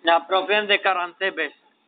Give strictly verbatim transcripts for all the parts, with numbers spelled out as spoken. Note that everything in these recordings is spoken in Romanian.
Ne apropiem de Caransebeș.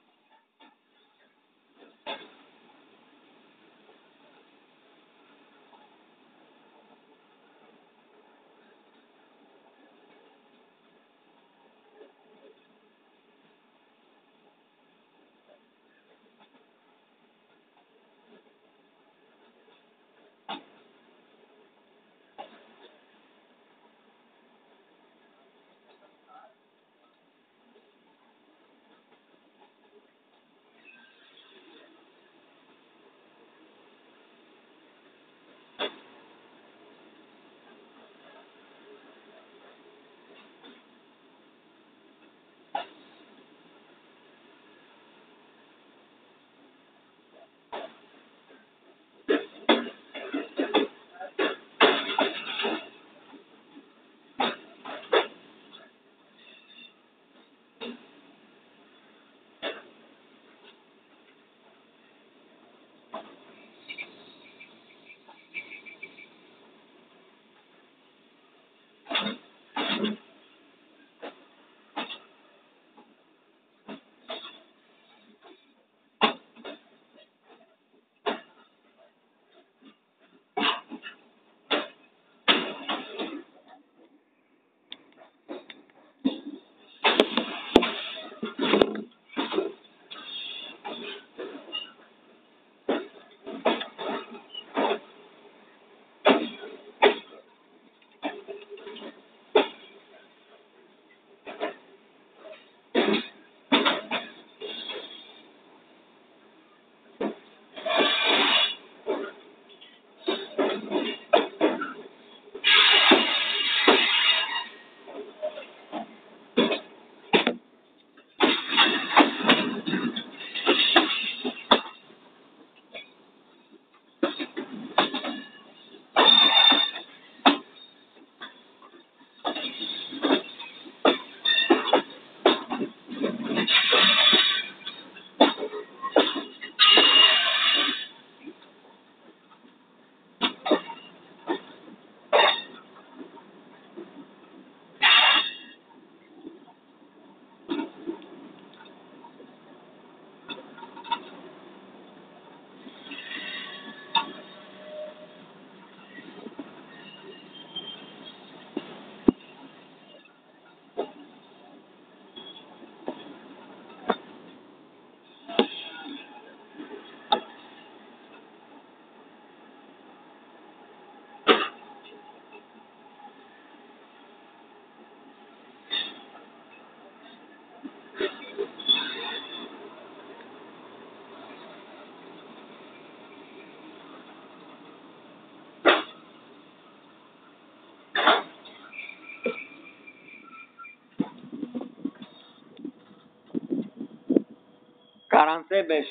Caransebeș.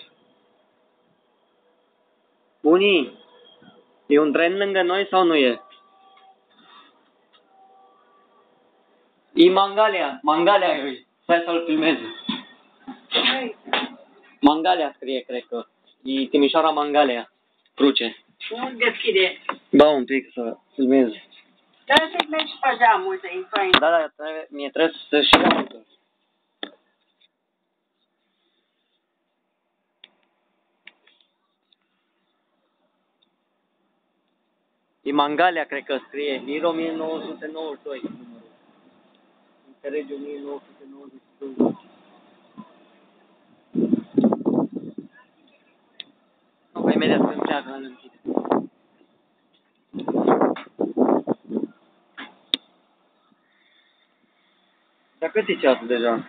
Unii, e un tren lângă noi sau nu e? E Mangalia, Mangalia e. Stai să-l filmez. Mangalia scrie, cred că. E Timișoara Mangalia. Cruce. Nu deschide. Ba un pic să filmez. Dar să mergi pe geamul ăsta, e fain. Da, da, trebuie, mie trebuie să și iau încă. E Mangalia, cred că scrie. E o mie nouă sute nouăzeci și doi numărul. Înțelegi o mie nouă sute nouăzeci și doi. Nu, că imediat când pleacă, îl închide. Dar cât e ceasul deja?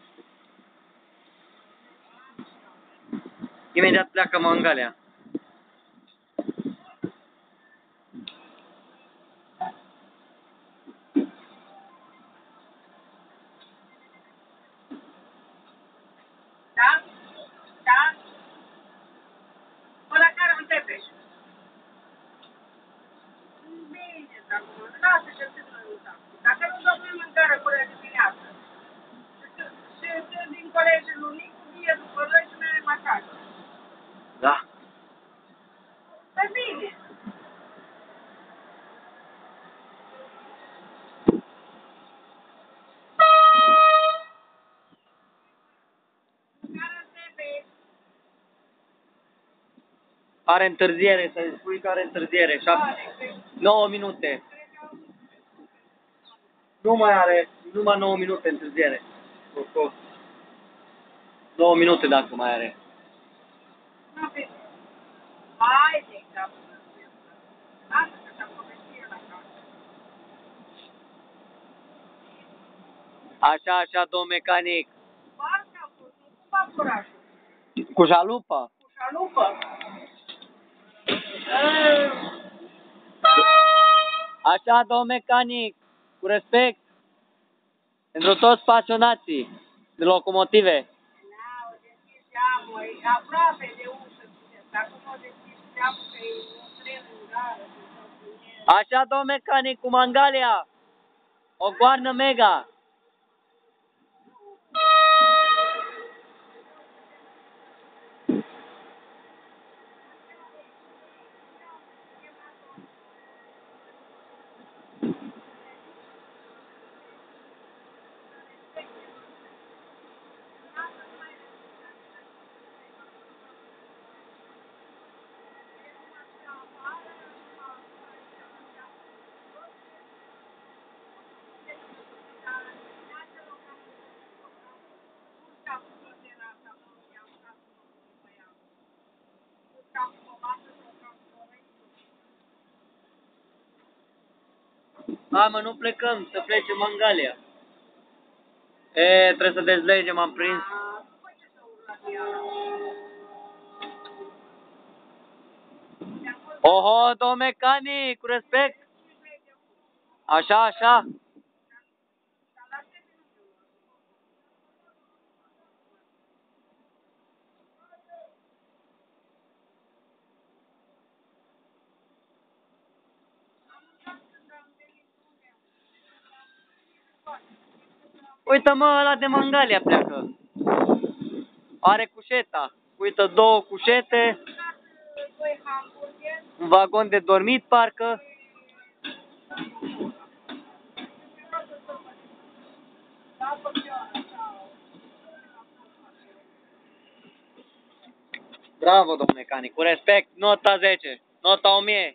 Imediat pleacă Mangalia. Da? Da? Până care Caransebeș. Bine, dar lasă și atât mai mult. Dacă nu domnul mâncare până dimineață. Și din colegii lui Nicu, vie după noi și mergem acasă. Da. Are întârziere, să-i spui că are întârziere. nouă minute. Nu mai are, numai nouă minute întârziere. nouă minute dacă mai are. Haide, capul. Lasă că s-a povestit la casă. Așa, așa, domn mecanic. Parcă a fost, nu cu vapurașul. Cu jalupă. Cu șalupă. Așa, domn mecanic. Cu respect. Pentru toți pasionații de locomotive. N-au deschis geamul, e aproape de ușă. Acum au deschis geamul că e un tren în gară. Așa, domn mecanic, cu Mangalia. O goarnă mega. Hai mă, nu plecăm, să plece Mangalia. E, trebuie să dezlegem, am prins. Oho, domn mecanic, cu respect. Așa, așa. Uită mă, ăla de Mangalia pleacă. Are cușeta. Uită două cușete. Un vagon de dormit, parcă. Bravo, domn mecanic, cu respect, nota zece, nota o mie.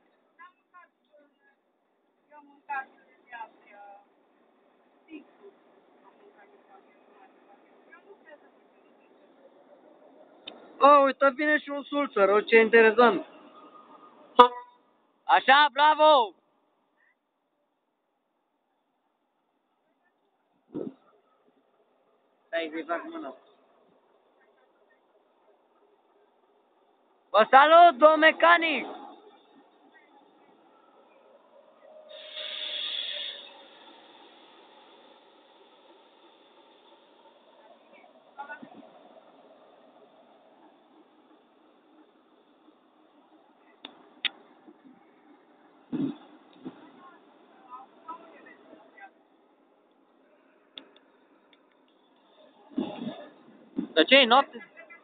Oh, uite, vine și un sulțăr, o, ce interesant. Așa, bravo! Stai să-i fac mână. Vă salut, domn mecanic! Dar ce-i noapte?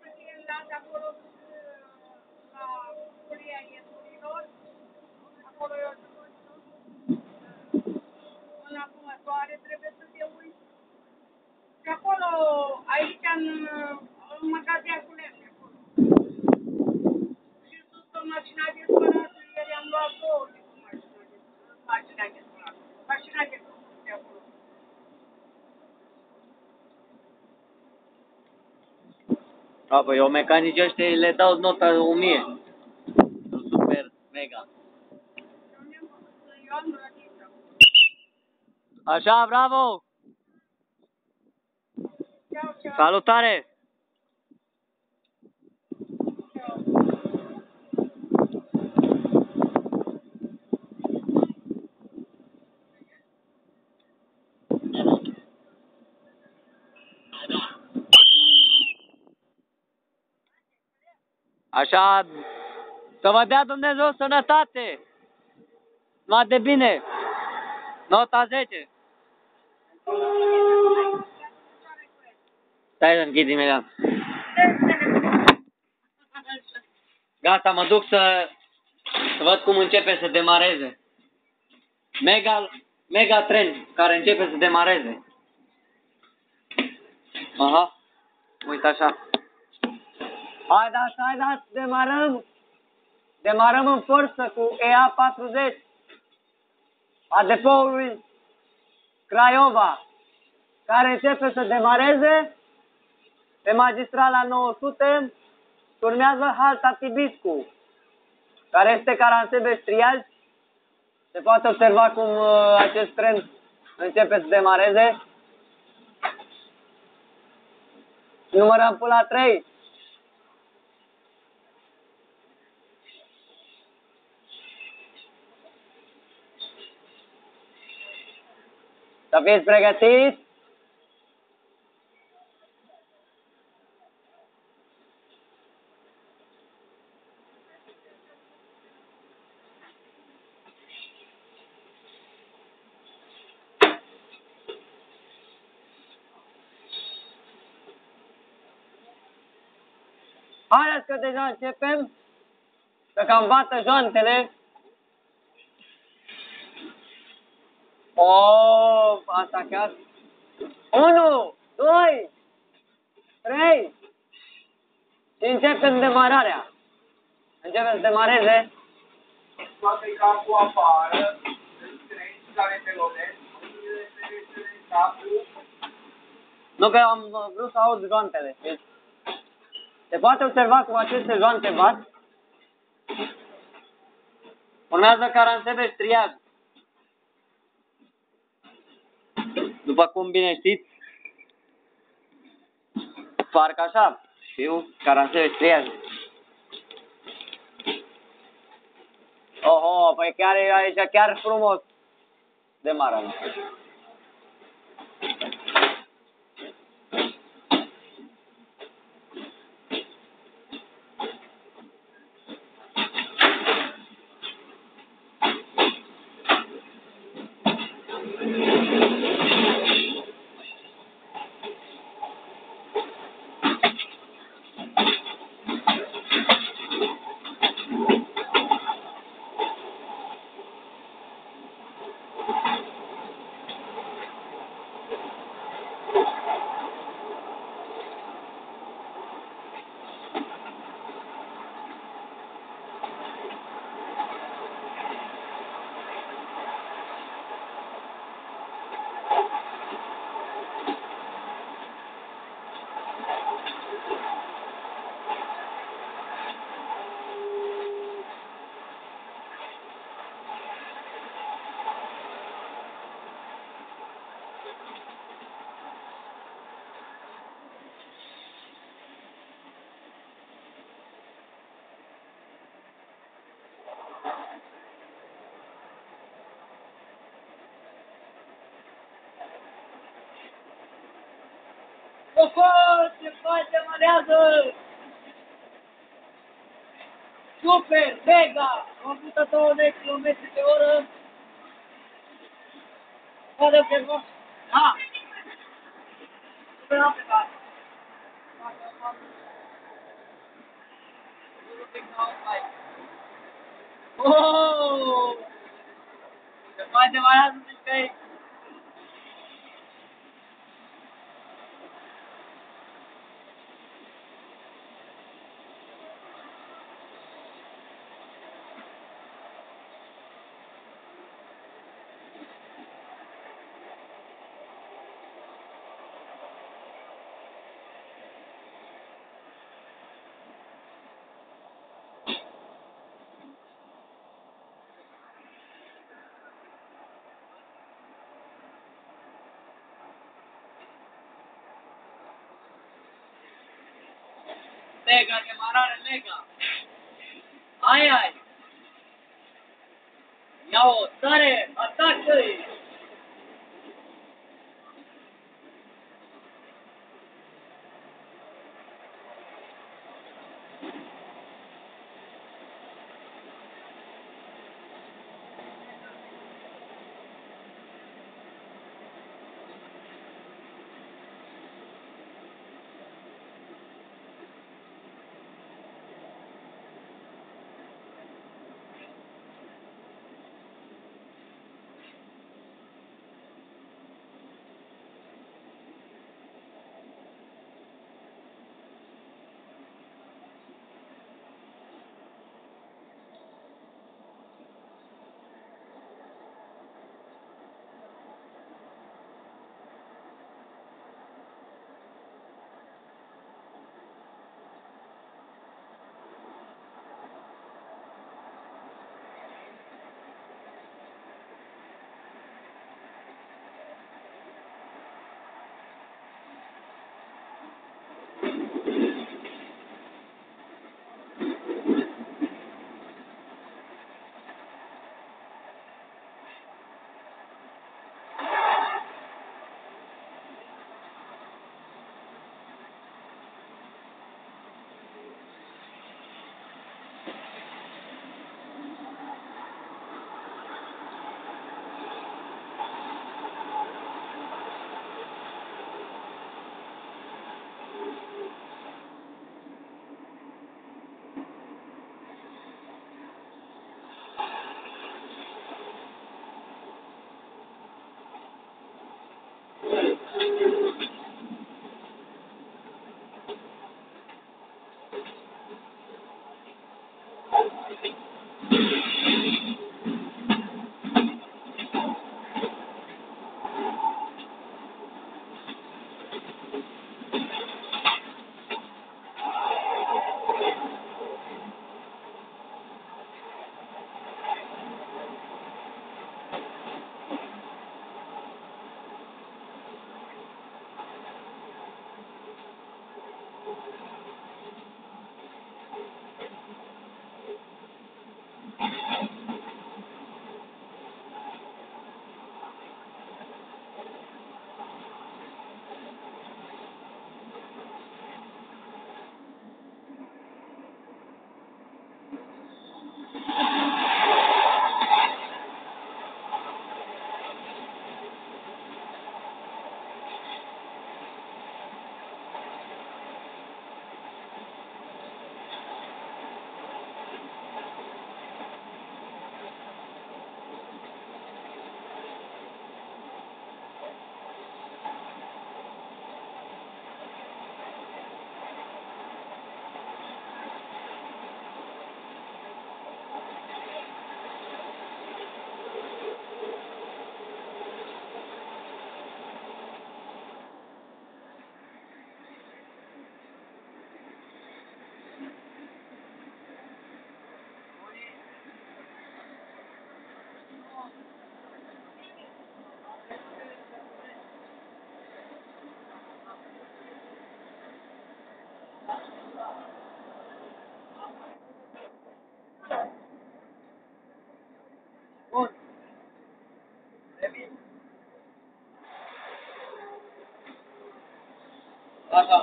Și acolo, aici, în, în magazin cu lemne, acolo. Și sus pe mașina de spălat, ieri am luat două de cu mașina de spălat. Mașina de spălat. Mașina de spălat de acolo. A, păi eu mecanici ăștia le dau nota o mie. Super, mega. Eu am rădit. Așa, bravo! Ceau, ceau. Salutare! Așa, să vă dea Dumnezeu sănătate! Numai de bine! Nota zece! Stai să închid imediat. Gata, mă duc să, să văd cum începe să demareze. Mega, mega tren care începe să demareze. Aha, uite așa. Hai dați, hai dați, demarăm! demarăm în forță cu E A patruzeci a depoului Craiova, care începe să demareze pe magistrala nouă sute. Urmează halta Tibiscu, care este Caransebeș-Triaj. Se poate observa cum uh, acest tren începe să demareze. Numărăm până la trei. Să fiți pregătiți. Haideți că deja începem să cam bată joantele. O, asta chiar. unu, doi, trei. Și începem demararea. Începem să demareze. Scoate capul afară, îți treci care te lovesc, capul. Nu că am vrut să aud joantele. Deci, se poate observa cum aceste joante bat. Urmează Caransebeș-Triaj. După cum bine știți, parcă așa, știu, Caransebeș-Triaj. Oho, păi chiar e aici chiar frumos. Demarăm. Oho, ce face, manează! Super, mega, o sută două de kilometri pe oră. Poate observa? Da! Super rapid. Oh! Se face, manează, mișcăi! Mega, demarare mega. Ai, ai. Ia-o, sare, atacă-i. Bun. Revin. Gata.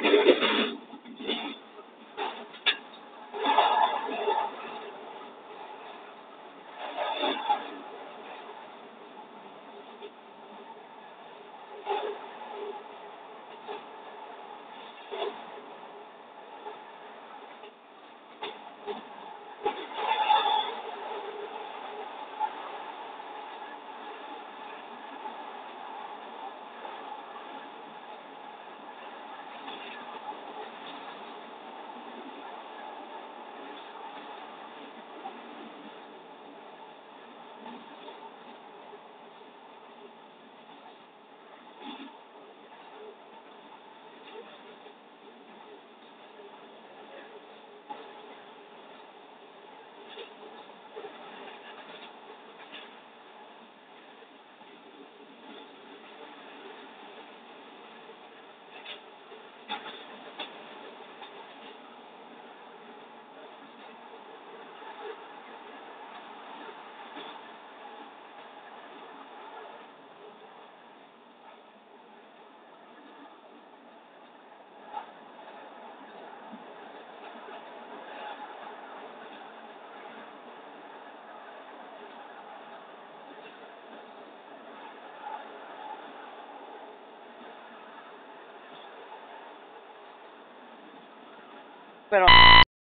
Però